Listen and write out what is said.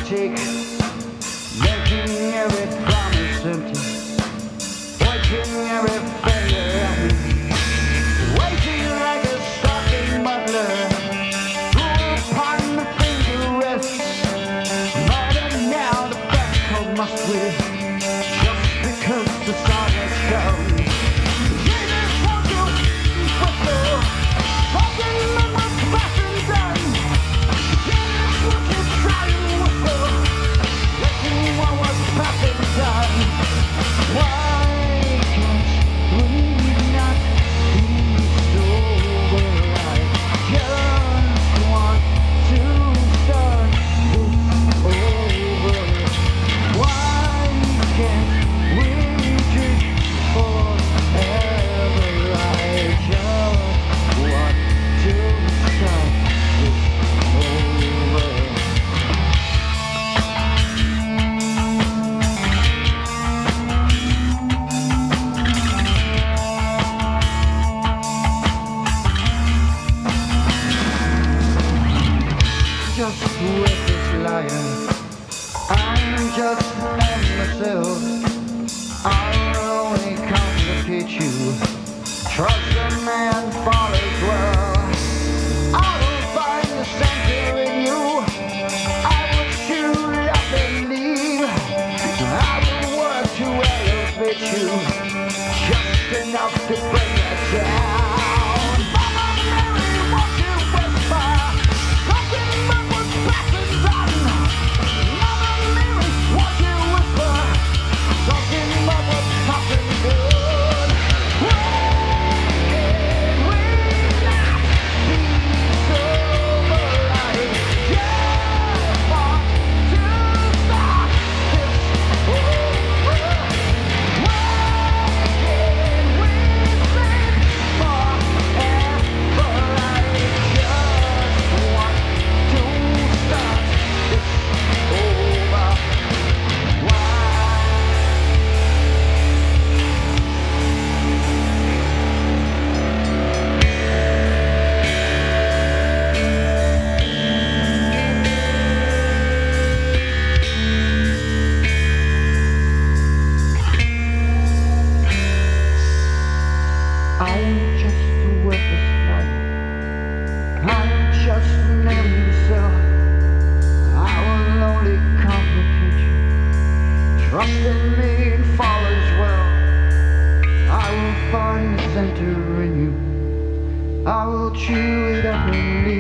take, making every promise empty, pointing every finger at me, waiting like a stalking butler, who upon the finger rests. But now the best cold must wait, just because the sun has come. Jesus, won't you whistle, something that was passing done. Jesus, won't you try and whistle, listen what was passing done. Why can't we not be sober? I just want to start this over. Why can't we drink forever? I just want to start this over. Just with this liar, I'm just not myself. I'll only complicate you. Trust a man follows well. I will find the center in you. I will shoot up and leave. I will work to elevate you, just enough to bring you down. Mama Mary, won't you whisper something that was passing done? Mama Mary, won't you whisper something that was passing good? Why can we not be sober? I just want to start this over. Why can we sing forever? I just want to start this over. Why? I'm just a worthless liar. I'm just an empty cell. I will only complicate you. Trust in me and fall as well. I will find the center in you. I will chew it up and leave.